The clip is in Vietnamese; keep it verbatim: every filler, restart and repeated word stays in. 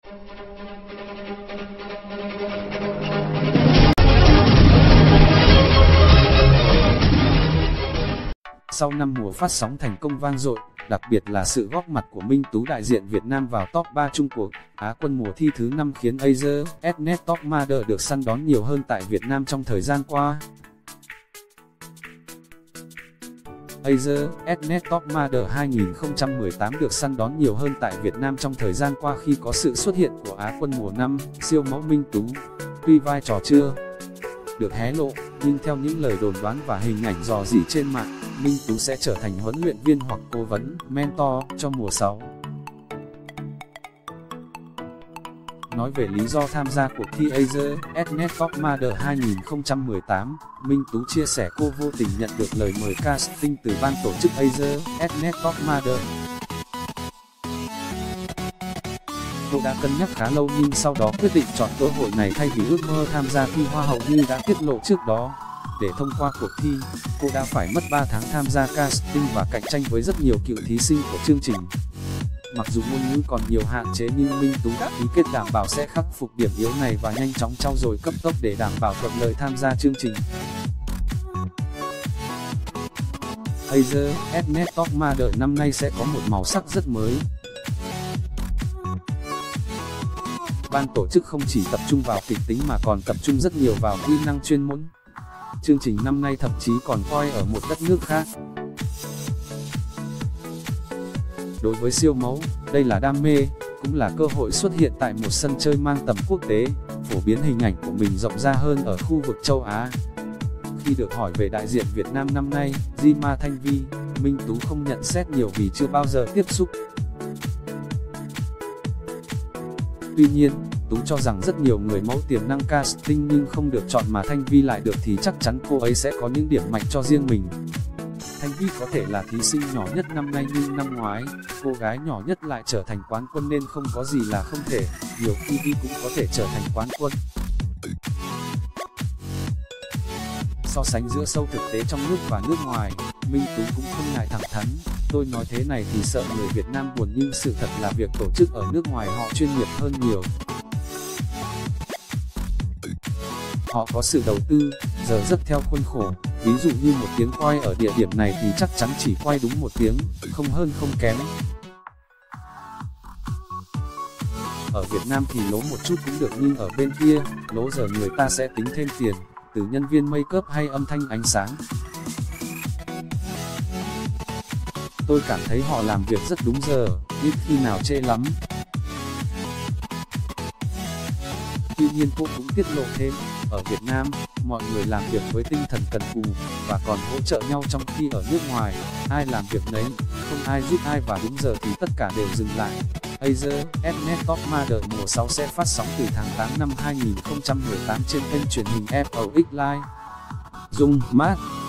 Sau năm mùa phát sóng thành công vang dội, đặc biệt là sự góp mặt của Minh Tú đại diện Việt Nam vào top ba chung cuộc Á quân mùa thi thứ năm khiến Asia Top Model được săn đón nhiều hơn tại Việt Nam trong thời gian qua. Asia Top Model hai không một tám được săn đón nhiều hơn tại Việt Nam trong thời gian qua khi có sự xuất hiện của Á quân mùa năm, siêu mẫu Minh Tú. Tuy vai trò chưa được hé lộ, nhưng theo những lời đồn đoán và hình ảnh rò rỉ trên mạng, Minh Tú sẽ trở thành huấn luyện viên hoặc cố vấn, mentor cho mùa sáu. Nói về lý do tham gia cuộc thi Asia Top Model hai không một tám, Minh Tú chia sẻ cô vô tình nhận được lời mời casting từ ban tổ chức Asia Top Model. Cô đã cân nhắc khá lâu nhưng sau đó quyết định chọn cơ hội này thay vì ước mơ tham gia thi Hoa hậu như đã tiết lộ trước đó. Để thông qua cuộc thi, cô đã phải mất ba tháng tham gia casting và cạnh tranh với rất nhiều cựu thí sinh của chương trình. Mặc dù ngôn ngữ còn nhiều hạn chế nhưng Minh Tú đã ký kết đảm bảo sẽ khắc phục điểm yếu này và nhanh chóng trau dồi cấp tốc để đảm bảo thuận lợi tham gia chương trình. Asia Top Model năm nay sẽ có một màu sắc rất mới. Ban tổ chức không chỉ tập trung vào kịch tính mà còn tập trung rất nhiều vào kỹ năng chuyên môn. Chương trình năm nay thậm chí còn quay ở một đất nước khác. Đối với siêu mẫu, đây là đam mê, cũng là cơ hội xuất hiện tại một sân chơi mang tầm quốc tế, phổ biến hình ảnh của mình rộng ra hơn ở khu vực châu Á. Khi được hỏi về đại diện Việt Nam năm nay, Jima Thanh Vi, Minh Tú không nhận xét nhiều vì chưa bao giờ tiếp xúc. Tuy nhiên, Tú cho rằng rất nhiều người mẫu tiềm năng casting nhưng không được chọn mà Thanh Vi lại được thì chắc chắn cô ấy sẽ có những điểm mạnh cho riêng mình. Thanh Vi có thể là thí sinh nhỏ nhất năm nay nhưng năm ngoái, cô gái nhỏ nhất lại trở thành quán quân nên không có gì là không thể, nhiều khi Vi cũng có thể trở thành quán quân. So sánh giữa show thực tế trong nước và nước ngoài, Minh Tú cũng không ngại thẳng thắn. Tôi nói thế này thì sợ người Việt Nam buồn nhưng sự thật là việc tổ chức ở nước ngoài họ chuyên nghiệp hơn nhiều. Họ có sự đầu tư, giờ rất theo khuôn khổ, ví dụ như một tiếng quay ở địa điểm này thì chắc chắn chỉ quay đúng một tiếng, không hơn không kém. Ở Việt Nam thì lố một chút cũng được nhưng ở bên kia, lố giờ người ta sẽ tính thêm tiền, từ nhân viên make up hay âm thanh ánh sáng. Tôi cảm thấy họ làm việc rất đúng giờ, ít khi nào trễ lắm. Tuy nhiên cô cũng tiết lộ thêm, ở Việt Nam, mọi người làm việc với tinh thần cần cù, và còn hỗ trợ nhau trong khi ở nước ngoài, ai làm việc nấy, không ai giúp ai và đúng giờ thì tất cả đều dừng lại. Asia Top Model mùa sáu sẽ phát sóng từ tháng tám năm hai nghìn không trăm mười tám trên kênh truyền hình ép o ích Live. Dung Mát